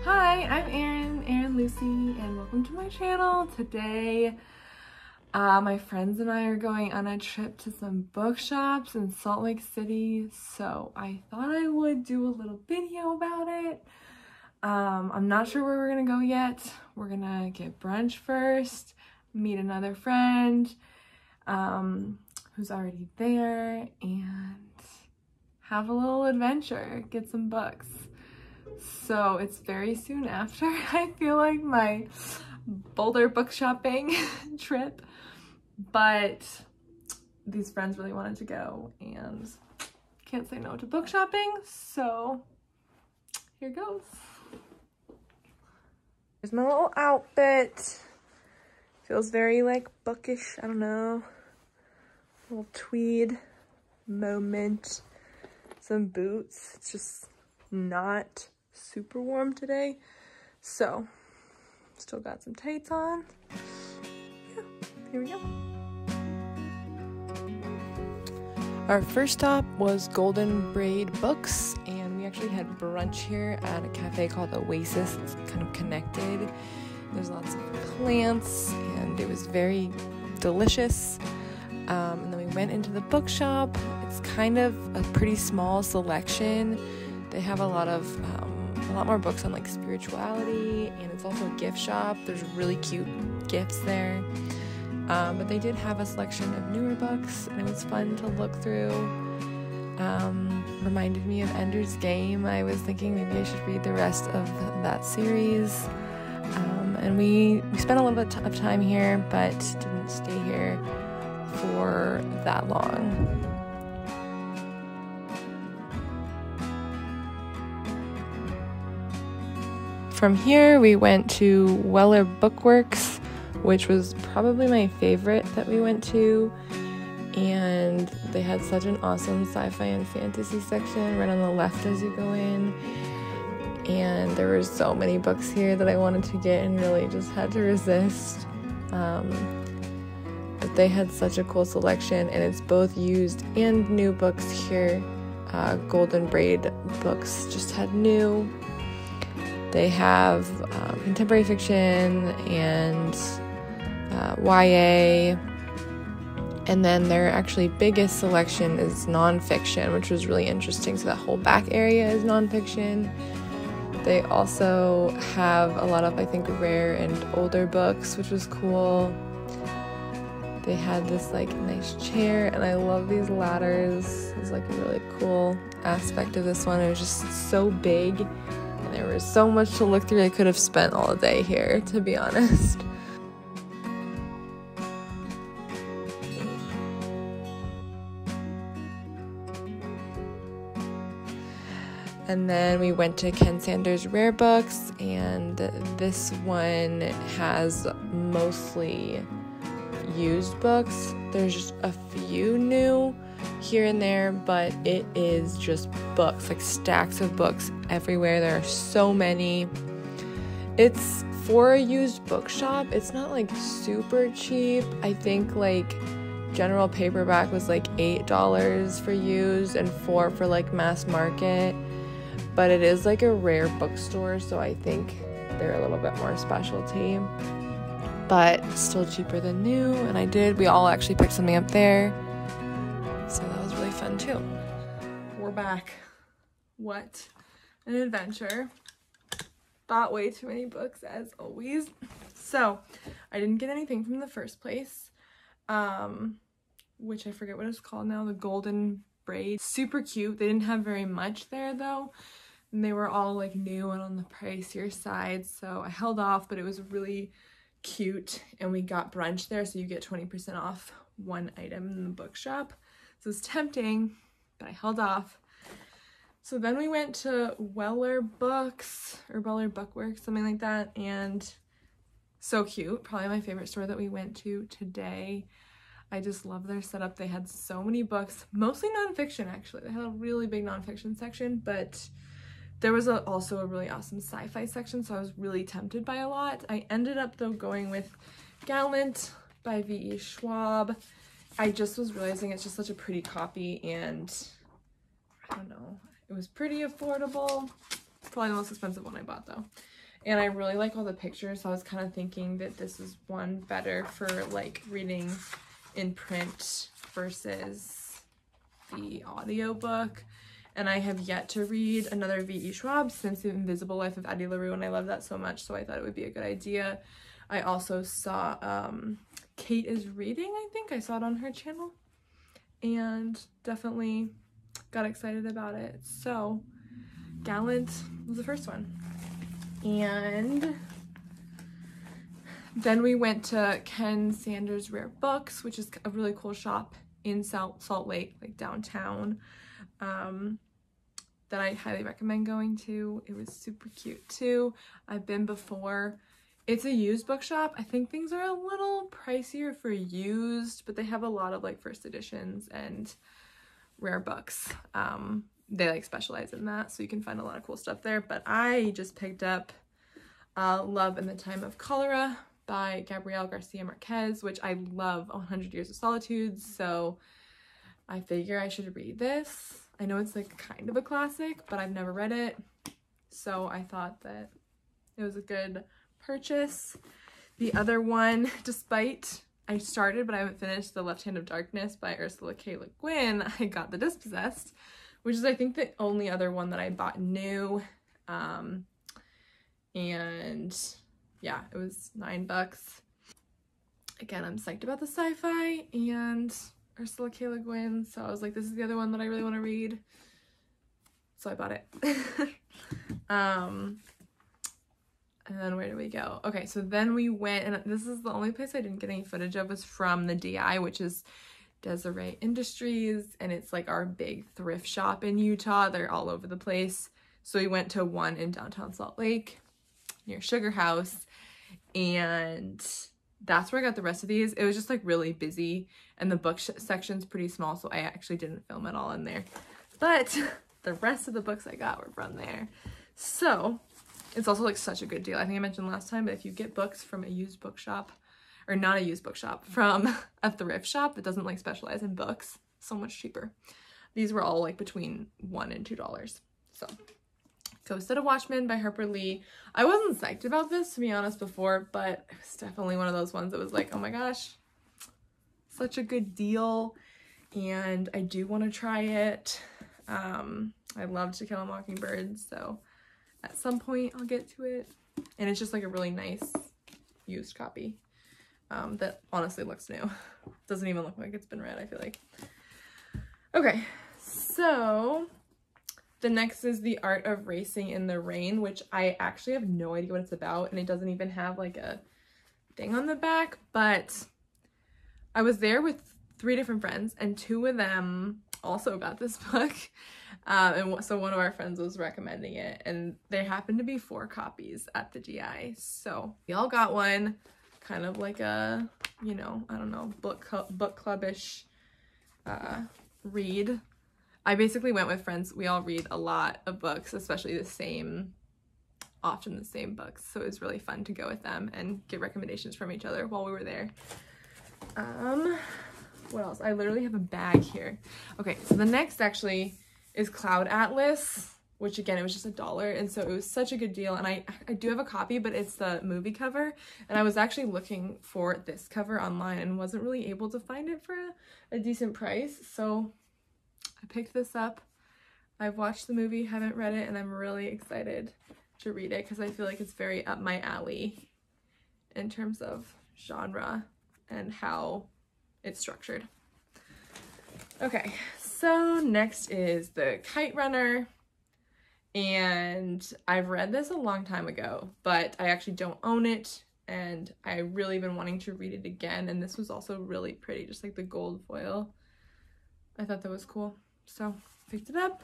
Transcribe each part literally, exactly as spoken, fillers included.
Hi, I'm Erin, Erin Lucy, and welcome to my channel. Today, uh, my friends and I are going on a trip to some bookshops in Salt Lake City, so I thought I would do a little video about it. Um, I'm not sure where we're gonna go yet. We're gonna get brunch first, meet another friend um, who's already there, and have a little adventure, get some books. So it's very soon after, I feel like, my Boulder book shopping trip, but these friends really wanted to go and can't say no to book shopping, so here goes. Here's my little outfit. Feels very like bookish, I don't know. Little tweed moment. Some boots. It's just not super warm today, so still got some tights on. Yeah, here we go. Our first stop was Golden Braid Books, and we actually had brunch here at a cafe called Oasis. It's kind of connected. There's lots of plants and it was very delicious. Um, and then we went into the bookshop. It's kind of a pretty small selection. They have a lot of um, a lot more books on like spirituality, and it's also a gift shop. There's really cute gifts there. Um, but they did have a selection of newer books, and it was fun to look through. Um, reminded me of Ender's Game. I was thinking maybe I should read the rest of that series. Um, and we, we spent a little bit of time here, but didn't stay here for that long. From here, we went to Weller Bookworks, which was probably my favorite that we went to. And they had such an awesome sci-fi and fantasy section right on the left as you go in. And there were so many books here that I wanted to get and really just had to resist. Um, but they had such a cool selection, and it's both used and new books here. Uh, Golden Braid Books just had new. They have um, contemporary fiction and uh, Y A, and then their actually biggest selection is nonfiction, which was really interesting. So that whole back area is nonfiction. They also have a lot of, I think, rare and older books, which was cool. They had this like nice chair, and I love these ladders. It's like a really cool aspect of this one. It was just so big. There was so much to look through. I could have spent all day here, to be honest. And then we went to Ken Sanders Rare Books, and this one has mostly used books. There's just a few new here and there, but it is just books, like stacks of books everywhere. There are so many. It's for a used bookshop. It's not like super cheap. I think like general paperback was like eight dollars for used and four for like mass market, but it is like a rare bookstore, so I think they're a little bit more specialty, but still cheaper than new. And I did, we all actually picked something up there. So that was really fun too. We're back. What an adventure. Bought way too many books as always. So I didn't get anything from the first place, um, which I forget what it's called now, the Golden Braid. Super cute. They didn't have very much there though. And they were all like new and on the pricier side. So I held off, but it was really cute. And we got brunch there, so you get twenty percent off one item in the bookshop. So it was tempting, but I held off. So then we went to Weller Books, or Weller Bookworks, something like that, and so cute. Probably my favorite store that we went to today. I just love their setup. They had so many books, mostly nonfiction actually. They had a really big nonfiction section, but there was a, also a really awesome sci-fi section, so I was really tempted by a lot. I ended up though going with Gallant by V E Schwab. I just was realizing it's just such a pretty copy, and I don't know, it was pretty affordable. Probably the most expensive one I bought though. And I really like all the pictures, so I was kind of thinking that this is one better for like reading in print versus the audiobook. And I have yet to read another V E Schwab since The Invisible Life of Addie LaRue, and I love that so much, so I thought it would be a good idea. I also saw um, Kate is Reading, I think. I saw it on her channel, and definitely got excited about it. So Gallant was the first one. And then we went to Ken Sanders Rare Books, which is a really cool shop in Salt, Salt Lake, like downtown, um, that I highly recommend going to. It was super cute too. I've been before. It's a used bookshop. I think things are a little pricier for used, but they have a lot of like first editions and rare books. Um, they like specialize in that, so you can find a lot of cool stuff there. But I just picked up uh, Love in the Time of Cholera by Gabriel Garcia Marquez, which I love one hundred Years of Solitude, so I figure I should read this. I know it's like kind of a classic, but I've never read it, so I thought that it was a good purchase. The other one, despite I started but I haven't finished, The Left Hand of Darkness by Ursula K. Le Guin, I got The Dispossessed, which is I think the only other one that I bought new. Um, and yeah, it was nine bucks. Again, I'm psyched about the sci-fi and Ursula K. Le Guin, so I was like, this is the other one that I really want to read. So I bought it. um, and then where did we go? Okay, so then we went, and this is the only place I didn't get any footage of, was from the D I, which is Desiree Industries, and it's like our big thrift shop in Utah. They're all over the place. So we went to one in downtown Salt Lake near Sugar House, and that's where I got the rest of these. It was just like really busy, and the book section's pretty small, so I actually didn't film it all in there. But the rest of the books I got were from there. So it's also like such a good deal. I think I mentioned last time, but if you get books from a used bookshop, or not a used bookshop, from a thrift shop that doesn't like specialize in books, so much cheaper. These were all like between one and two dollars. So Ghosted of Watchmen by Harper Lee. I wasn't psyched about this, to be honest, before, but it was definitely one of those ones that was like, oh my gosh, such a good deal, and I do want to try it. Um, I love To Kill a Mockingbird, so at some point I'll get to it. And it's just like a really nice used copy um, that honestly looks new. Doesn't even look like it's been read, I feel like. Okay, so the next is The Art of Racing in the Rain, which I actually have no idea what it's about, and it doesn't even have like a thing on the back, but I was there with three different friends, and two of them also got this book. Um, and so one of our friends was recommending it, and there happened to be four copies at the D I. So we all got one, kind of like a, you know, I don't know, book, cl- book club-ish uh, read. I basically went with friends. We all read a lot of books, especially the same, often the same books. So it was really fun to go with them and get recommendations from each other while we were there. Um, what else? I literally have a bag here. Okay, so the next actually is Cloud Atlas, which again, it was just a dollar. And so it was such a good deal. And I, I do have a copy, but it's the movie cover. And I was actually looking for this cover online and wasn't really able to find it for a, a decent price. So I picked this up. I've watched the movie, haven't read it, and I'm really excited to read it because I feel like it's very up my alley in terms of genre and how it's structured. Okay, so next is The Kite Runner, and I've read this a long time ago, but I actually don't own it, and I really been wanting to read it again, and this was also really pretty, just like the gold foil. I thought that was cool, so picked it up.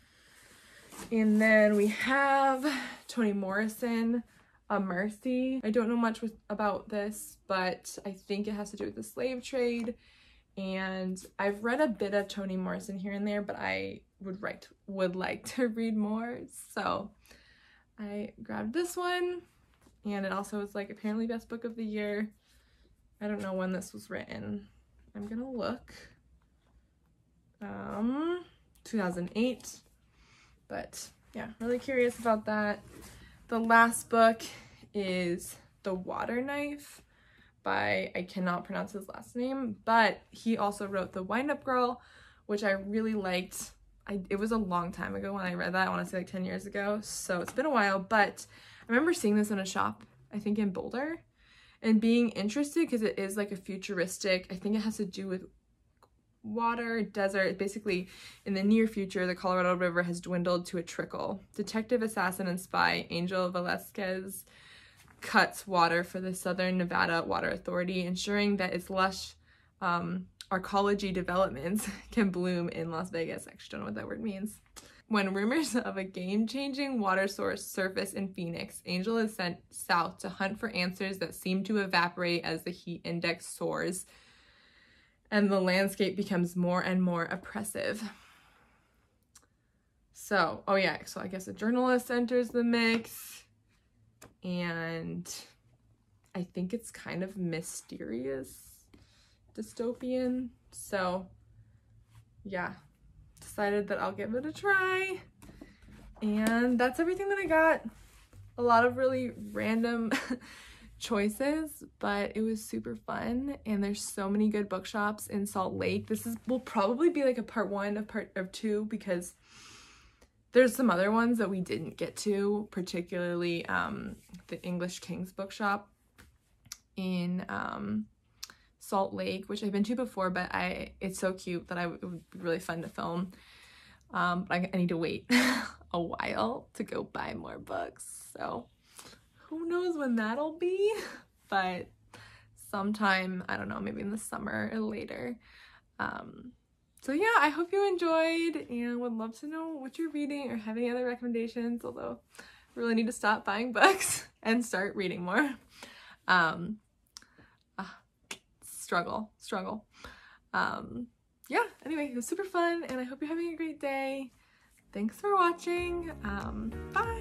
And then we have Toni Morrison, A Mercy. I don't know much with, about this, but I think it has to do with the slave trade. And I've read a bit of Toni Morrison here and there, but I would write, would like to read more. So I grabbed this one, and it also is like apparently best book of the year. I don't know when this was written. I'm gonna look. Um, two thousand eight. But yeah, really curious about that. the last book is The Water Knife by, I cannot pronounce his last name, but he also wrote The Wind-Up Girl, which I really liked. I, it was a long time ago when I read that. I want to say like ten years ago, so it's been a while, but I remember seeing this in a shop, I think in Boulder, and being interested because it is like a futuristic, I think it has to do with water, desert. Basically, in the near future, the Colorado River has dwindled to a trickle. Detective, assassin, and spy Angel Velasquez cuts water for the Southern Nevada Water Authority, ensuring that its lush um, arcology developments can bloom in Las Vegas. I actually don't know what that word means. When rumors of a game-changing water source surface in Phoenix, Angel is sent south to hunt for answers that seem to evaporate as the heat index soars and the landscape becomes more and more oppressive. So, oh yeah, so I guess a journalist enters the mix, and I think it's kind of mysterious, dystopian. So yeah, decided that I'll give it a try. And that's everything that I got. A lot of really random choices, but it was super fun, and there's so many good bookshops in Salt Lake. This is will probably be like a part one of part of two, because there's some other ones that we didn't get to, particularly um the English King's bookshop in um Salt Lake, which I've been to before, but I it's so cute that I it would be really fun to film. Um but I, I need to wait a while to go buy more books, so who knows when that'll be, but sometime, I don't know, maybe in the summer or later. Um, so yeah, I hope you enjoyed, and would love to know what you're reading or have any other recommendations, although I really need to stop buying books and start reading more. Um, uh, struggle, struggle. Um, yeah, anyway, it was super fun, and I hope you're having a great day. Thanks for watching. Um, bye!